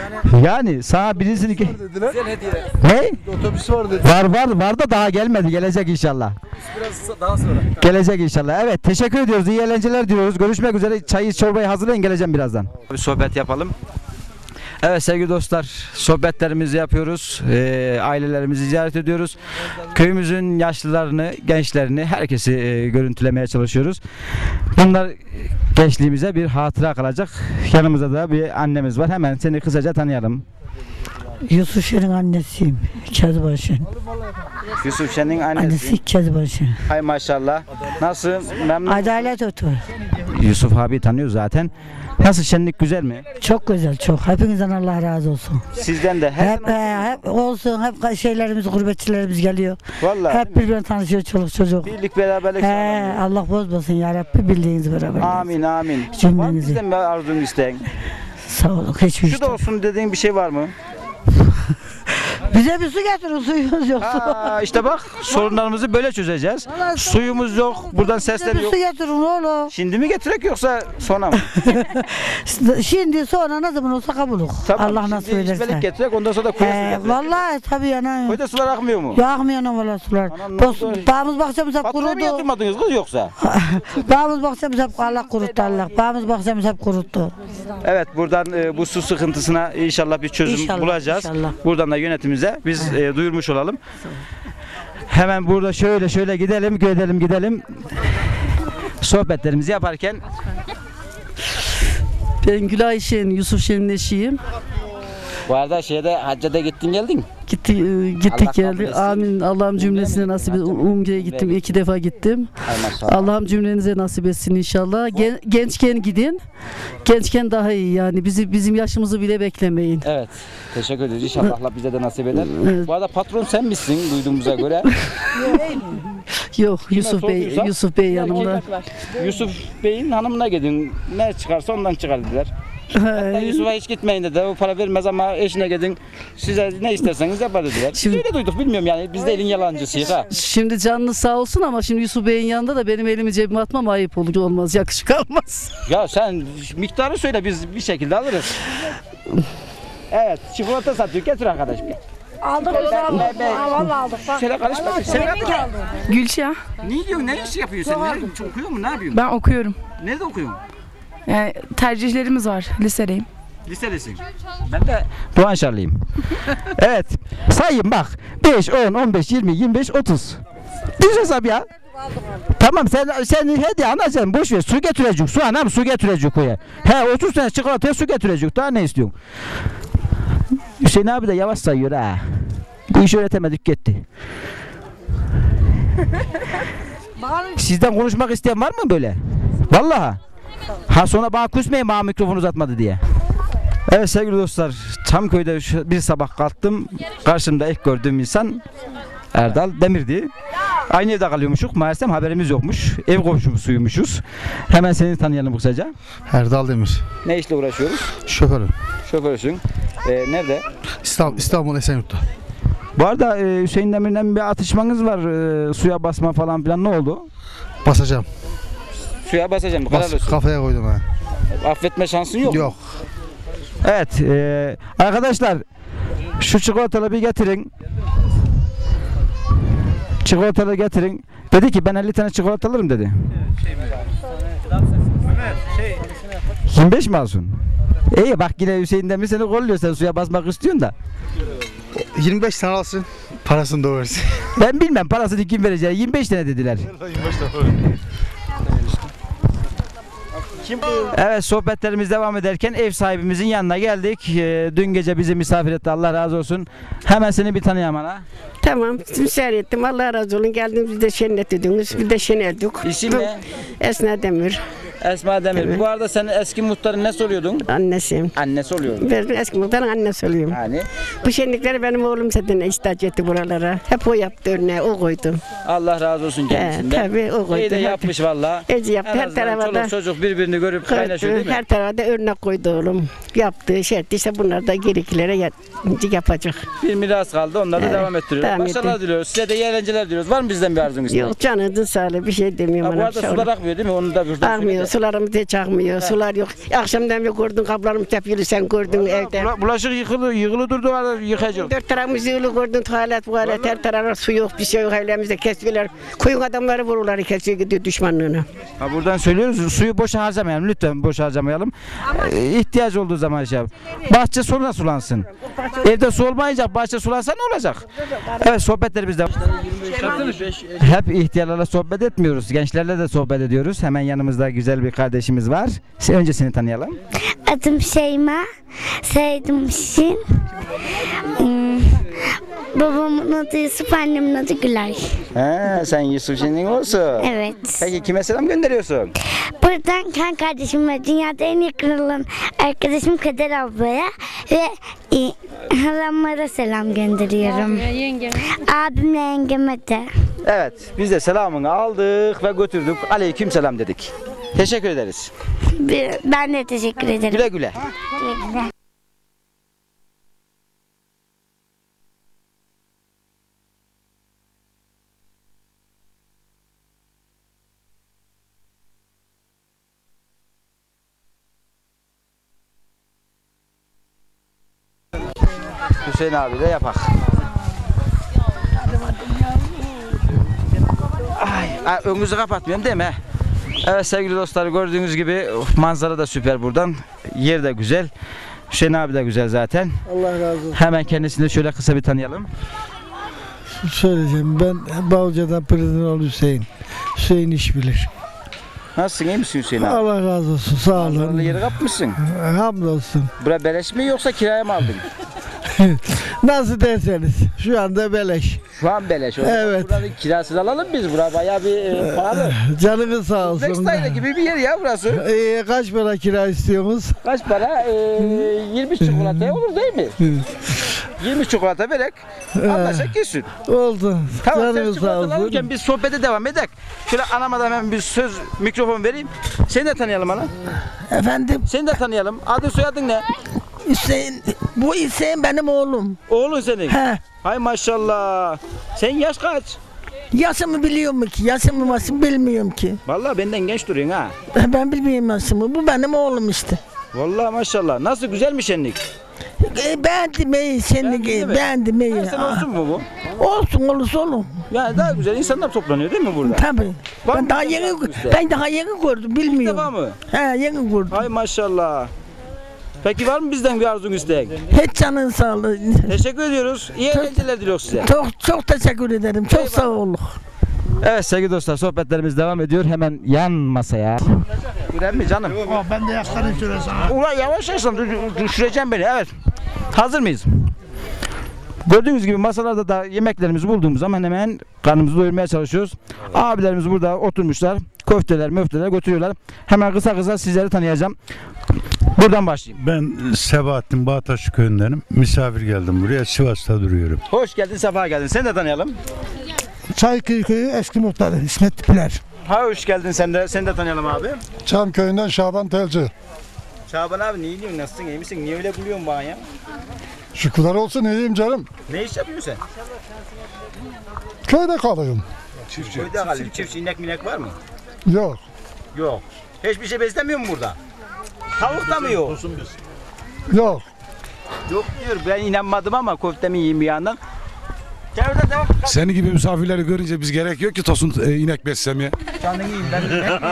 Yani sana birisini... Dediler. Ne? Otobüs var dediler. Var da daha gelmedi. Gelecek inşallah. Biraz daha sonra. Gelecek inşallah. Evet, teşekkür ediyoruz. İyi eğlenceler diyoruz. Görüşmek üzere. Çayı çorbayı hazırlayın, geleceğim birazdan. Bir sohbet yapalım. Evet sevgili dostlar, sohbetlerimizi yapıyoruz, ailelerimizi ziyaret ediyoruz, köyümüzün yaşlılarını, gençlerini, herkesi görüntülemeye çalışıyoruz. Bunlar gençliğimize bir hatıra kalacak. Yanımızda da bir annemiz var, hemen seni kısaca tanıyalım. Yusuf Şen'in annesiyim, Kezban Şen. Yusuf Şen'in annesi. Annesi Kezban Şen. Hay maşallah. Nasıl? Memnun. Adalet otur. Yusuf abi tanıyor zaten. Nasıl, şenlik güzel mi? Çok güzel, çok. Hepinizden Allah razı olsun. Sizden de hep olsun, hep şeylerimiz, gurbetçilerimiz geliyor. Vallahi. Hep birbirine tanışıyor çoluk çocuk. Birlik beraberlik sağlanıyor. Allah bozmasın ya Rabbi, bildiğiniz beraber. Amin amin. Cümlenizi. Var mı bizden bir arzun isteğin? Sağ olun, hiçbir Şu da olsun dediğin bir şey var mı? Bize bir su getirin, suyumuz yok. İşte bak, sorunlarımızı böyle çözeceğiz. Suyumuz yok, buradan sesler Bize bir yok. su getirin oğlum. Şimdi mi getirek yoksa sonra mı? Şimdi sonra ne zaman olsa kabulük. Tamam, Allah nasip şimdi ederse. içmelik getirek, ondan sonra da kuyuya su getirek. Vallahi tabii yani. Kuyuda sular akmıyor mu? Yakmıyor ne valla sular. Anam, ne oldu? Bağımız bahçemiz hep Faturayı mı kurudu. yatırmadınız kız yoksa? Bağımız bahçemiz hep Allah kuruttu Allah. Bağımız bahçemiz hep kuruttu. Evet, buradan bu su sıkıntısına inşallah bir çözüm İnşallah, bulacağız. inşallah. Buradan da yönetimimize biz duyurmuş olalım. Hemen burada şöyle gidelim. Sohbetlerimizi yaparken Ben Gülay Şen, Yusuf Şen'in eşiyim. bu arada hacca gittin geldin. Gittik geldik. Amin. Allah'ım cümlesine nasip etsin. Umre'ye gittim. 2 defa gittim. Allah'ım cümlenize nasip etsin inşallah. Gençken gidin. Gençken daha iyi yani. Bizim yaşımızı bile beklemeyin. Evet. Teşekkür ederiz. İnşallah Allah bize de nasip eder. Evet. Bu arada patron sen misin duyduğumuza göre? Yok, Yusuf Bey yanımda. Yusuf Bey'in hanımına gidin. Ne çıkarsa ondan çıkar dediler. Hatta Yusuf'a hiç gitmeyin dedi. O para vermez ama eşine gidin. Size ne isterseniz yapar dediler. Şimdi öyle duyduk, bilmiyorum yani. Biz de elin yalancısıyız ha. Şimdi canlı sağ olsun ama şimdi Yusuf Bey'in yanında da benim elimi cebime atmam ayıp olur, olmaz, yakışık almaz. Ya sen miktarı söyle, biz bir şekilde alırız. Evet, çikolata satıyor. Getir arkadaşım. Aldık o zaman. Vallahi aldık. Şöyle karışma. Sen Gülşah. ne diyorsun? Ne iş yapıyorsun sen? Okuyor mu? Ne yapıyorsun? Ben okuyorum. Nerede okuyorsun? Yani tercihlerimiz var. Lisedeyim. Lisedesin. Ben de Doğanşarlıyım. Evet. Sayayım bak. 5, 10, 15, 20, 25, 30. Düz hesap ya. Tamam, sen hadi anacığım, boş ver. Su getirecek. Su anam, su getirecek koya. 30 tane çikolataya su getirecek. Daha ne istiyorsun? Hüseyin abi de yavaş sayıyor ha. Bu işi öğretemedik gitti. Sizden konuşmak isteyen var mı böyle? Vallahi. Ha sonra bana küsmeyin, bana mikrofon uzatmadı diye. Evet sevgili dostlar, Çamköy'de bir sabah kalktım. Karşımda ilk gördüğüm insan Erdal Demir'di. Aynı evde kalıyormuşuk. Meğersem haberimiz yokmuş. Ev komşusuymuşuz. Hemen seni tanıyalım kısaca. Erdal Demir. Ne işle uğraşıyoruz? Şoförüm. Şoförsün. Nerede? İstanbul Esenyurt'ta. Bu arada Hüseyin Demir'le bir atışmanız var. Suya basma falan filan, ne oldu? Basacağım. Suya basacağım. Kafaya koydum ha. Affetme şansın yok. Yok. Evet. Arkadaşlar şu çikolataları bir getirin. Çikolataları getirin. Dedi ki ben 50 tane çikolata alırım dedi. 25 mi alsın? İyi bak, yine Hüseyin Demir seni kolluyor, sen suya basmak istiyorsun da. 25 tane alsın. Parasını da versin. Ben bilmem parasını kim verecek. 25 tane dediler. 25 tane. Evet, sohbetlerimiz devam ederken ev sahibimizin yanına geldik. Dün gece bizi misafir etti, Allah razı olsun. Hemen seni bir tanıyayım ana. Tamam, müsaade ettim. Allah razı olsun. Geldiniz, biz de şenlet ediniz. Bir de şeneldik. İsim ne? Esna Demir. Esma Demir. Evet. Bu arada senin eski muhtarın ne soruyordun? Annesiyim. Annesi oluyordun. Ben eski muhtarın annesi oluyorum. Yani Bu şenlikleri benim oğlum zaten istaç etti buralara. Hep o yaptı örneği, o koydu. Allah razı olsun kendisinden. Tabii o koydu. İyi de yapmış valla. Ece yaptı. En Her azından tarafa da çoluk çocuk birbirini görüp kaynaşıyor değil mi? her tarafa da örnek koydu oğlum. Yaptığı şey etti. İşte bunlar da gerekilere yapacak. Bir miras kaldı, onları da Evet, devam ettiriyoruz. devam Başarılar ettim. diliyoruz. Size de iyi eğlenceler diliyoruz. Var mı bizden bir arzunuz? Yok canınızın sağlığı, bir şey demiyorum. Bu arada sular akmıyor değil mi? Onu da burada Akmıyor. sularımız hiç akmıyor. Sular yok. Akşamdan bir gördün kaplarımız hep sen gördün evde. Bulaşık yıkılı durdu var yıkacak. Dört tarafımızı yılı gördün tuvalet her tarafta su yok bir şey yok evlerimizde kesiyorlar. Kuyun adamları vururlar kesiyor gidiyor düşmanlığına. Ha, buradan söylüyoruz suyu boşa harcamayalım lütfen boşa harcamayalım. İhtiyaç olduğu zaman şey yap. Bahçe sonra sulansın. Evde su olmayacak bahçe sulansa ne olacak? Evet sohbetlerimizde hep ihtiyarlarla sohbet etmiyoruz. Gençlerle de sohbet ediyoruz. Hemen yanımızda güzel bir kardeşimiz var. Önce seni tanıyalım. Adım Şeyma. Sevdim için. Babamın adı Yusuf, annemin adı Gülay. Sen Yusuf Şen'in olsun. Evet. Peki kime selam gönderiyorsun? Buradan kan kardeşim ve dünyada en yakın olan arkadaşım Kader ablaya ve halamlara selam gönderiyorum. Abimle yengeme de. Evet biz de selamını aldık ve götürdük. Aleyküm selam dedik. Teşekkür ederiz. Ben de teşekkür ederim. Güle güle. Hüseyin abi de yapak. Önünüzü kapatmıyorum değil mi? Evet sevgili dostlar gördüğünüz gibi manzara da süper buradan. Yer de güzel. Hüseyin abi de güzel zaten. Allah razı olsun. Hemen kendisini şöyle kısa bir tanıyalım. Söyleyeceğim ben Balca'dan Pırdınalı Hüseyin. Hüseyin iş bilir. Nasılsın iyi misin Hüseyin abi? Allah razı olsun sağ olun. Manzaralı yeri kapmışsın. Hamdolsun. Bura beleş mi yoksa kiraya mı aldın? Nasıl derseniz şu anda beleş. Şu an beleş. Evet. Buranın kirasını alalım biz. Bura bayağı bir pahalı. Canınız sağ olsun. Nextayla gibi bir yer ya burası. Kaç para kira istiyorsunuz? Kaç para? 20 çikolataya olur değil mi? 20 çikolata vererek anlaşak geçsin. Oldu. Tamam sen Canınız sağ çikolataları olsun. alırken biz sohbete devam edek. Şöyle anama da hemen bir söz mikrofon vereyim. Seni de tanıyalım ana. Efendim Seni de tanıyalım. Adın soyadın ne? Hüseyin, bu Hüseyin benim oğlum. Oğlun senin. He. Hay maşallah. Sen yaş kaç? Yaşımı biliyor mu ki? Yaşımı bilmiyorum ki. Vallahi benden genç duruyorsun ha. Ben bilmiyorum yaşımı. Bu benim oğlum işte. Vallahi maşallah. Nasıl güzel mi şenlik? Beğendim iyi şenliği. Beğendim iyi. Her sene olsun mu bu? Olsun olursa olur. Yani daha güzel insanlar toplanıyor değil mi burada? Tabii. Var Ben mı daha bir yeni işte? ben daha yeni gördüm bilmiyorum. defa mı? He yeni gördüm. Hay maşallah. Peki var mı bizden bir arzun isteğin? Hiç canın sağlığı. Teşekkür ediyoruz. İyi eğlenceler diliyoruz size. Çok teşekkür ederim. Çok sağ olun. Evet sevgili dostlar sohbetlerimiz devam ediyor. Hemen yan masaya. Gülen mi canım? Ben de yaşlarım şöyle sana. Ulan yavaş düşüreceğim beni. Evet. Hazır mıyız? Gördüğünüz gibi masalarda da yemeklerimizi bulduğumuz zaman hemen karnımızı doyurmaya çalışıyoruz. Abilerimiz burada oturmuşlar. Köfteler, möfteler götürüyorlar. Hemen kısa sizleri tanıyacağım. Buradan başlayayım. Ben Sebahattin Bağtaş köyündenim. Misafir geldim buraya. Sivas'ta duruyorum. Hoş geldin, sefa geldin. Seni de tanıyalım. Çayköy köyü eski muhtarı İsmet Tipiler. Ha hoş geldin sen de. Seni de tanıyalım abi. Çam köyünden Şaban Telci. Şaban abi ne diyorsun? Nasılsın? İyi misin? Niye öyle buluyorsun bana ya? Şükürler olsun iyiyim canım. Ne iş yapıyorsun sen? Köyde kalıyorum. Köyde kalıyorsun. Çiftçi inek minek var mı? Yok. Yok. Hiçbir şey beslemiyor mu burada? Tavuk da mı yok? Yok. Yok diyor. Ben inanmadım ama köftemi yiyeyim bir yandan. Devre devam. Seni gibi misafirleri görünce biz gerek yok ki tosun inek beslemeye. Canını yiyeyim ben.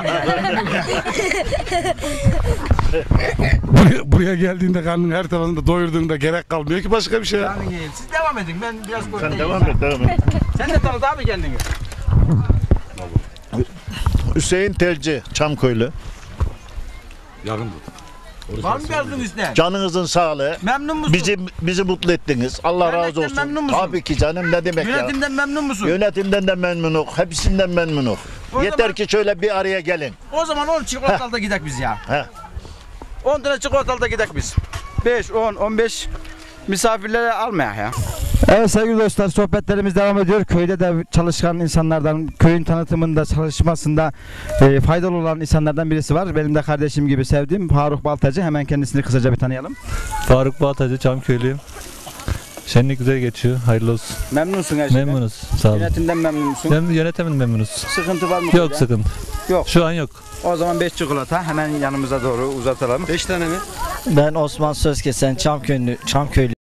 Buraya geldiğinde karnın her tarafında doyurduğunda gerek kalmıyor ki başka bir şey. Canını yiyeyim. Siz devam edin. Ben biraz köfte Sen yiyeyim. devam et. Sen de tanıt abi kendini. Hüseyin Telci, Çamköylü. Yakın Var mı yazdın üstüne? Canınızın sağlığı. Memnun musun? Bizi mutlu ettiniz. Allah razı Yönetimden olsun. memnun musun? Tabii ki canım ne demek ya. Yönetimden memnun musun? Yönetimden de memnunuk. Hepsinden memnunuk. O Yeter zaman- ki şöyle bir araya gelin. O zaman 10 çikolatalı da gidek biz ya. Heh. 10 tane çikolatalı da gidek biz. 5, 10, 15 misafirleri almaya ya. Evet sevgili dostlar sohbetlerimiz devam ediyor. Köyde de çalışan insanlardan, köyün tanıtımında, çalışmasında faydalı olan insanlardan birisi var. Benim de kardeşim gibi sevdiğim Faruk Baltacı. Hemen kendisini kısaca bir tanıyalım. Faruk Baltacı, Çamköylüyüm. Şenlik güzel geçiyor. Hayırlı olsun. Memnunsun her şeyden. Memnunuz. Sağ olun. Yönetimden memnun musun? Yönetimin memnunuz. Sıkıntı var mı? Yok sıkıntı. Yok. Şu an yok. O zaman 5 çikolata hemen yanımıza doğru uzatalım. 5 tane mi? Ben Osman Sözkesen, Çamköylü